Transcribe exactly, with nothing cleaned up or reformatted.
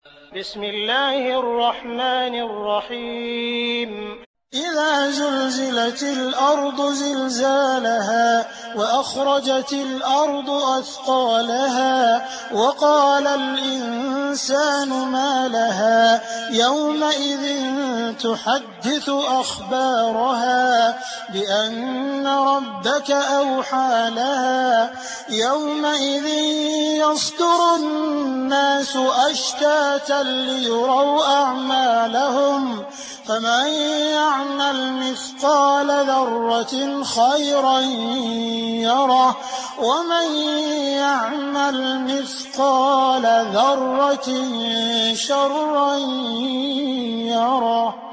بسم الله الرحمن الرحيم إذا زلزلت الأرض زلزالها وأخرجت الأرض أثقالها وقال الإنسان ما لها يومئذ تحدث أخبارها بأن ربك أوحى لها يومئذ يصدر الناس أشتاتا ليروا أعمالهم فمن يعمل مثقال ذرة خيرا يره ومن يعمل مثقال ذرة شرا يره.